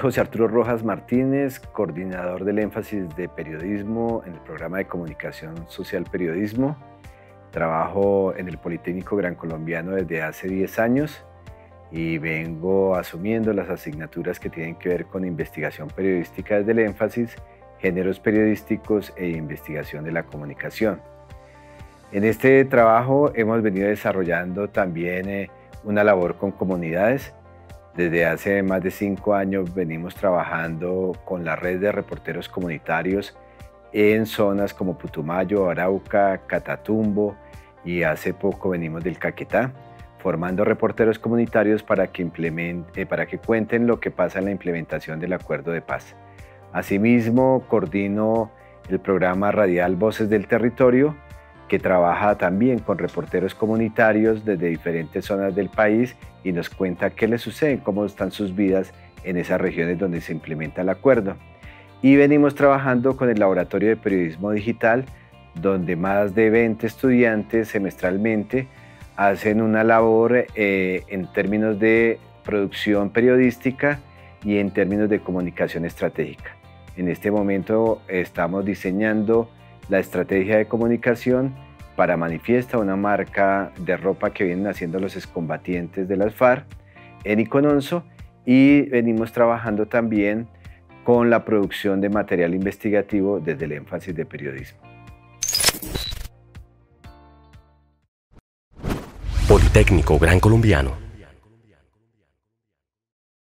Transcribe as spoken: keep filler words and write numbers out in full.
José Arturo Rojas Martínez, coordinador del énfasis de periodismo en el programa de comunicación social periodismo. Trabajo en el Politécnico Gran Colombiano desde hace diez años y vengo asumiendo las asignaturas que tienen que ver con investigación periodística desde el énfasis, géneros periodísticos e investigación de la comunicación. En este trabajo hemos venido desarrollando también eh, una labor con comunidades. Desde hace más de cinco años venimos trabajando con la red de reporteros comunitarios en zonas como Putumayo, Arauca, Catatumbo y hace poco venimos del Caquetá, formando reporteros comunitarios para que, implemente, para que cuenten lo que pasa en la implementación del Acuerdo de Paz. Asimismo, coordino el programa radial Voces del Territorio, que trabaja también con reporteros comunitarios desde diferentes zonas del país y nos cuenta qué les sucede, cómo están sus vidas en esas regiones donde se implementa el acuerdo. Y venimos trabajando con el Laboratorio de Periodismo Digital, donde más de veinte estudiantes semestralmente hacen una labor eh, en términos de producción periodística y en términos de comunicación estratégica. En este momento estamos diseñando la estrategia de comunicación para Manifiesta, una marca de ropa que vienen haciendo los excombatientes de las FARC en Icononso, y venimos trabajando también con la producción de material investigativo desde el énfasis de periodismo. Politécnico Gran Colombiano.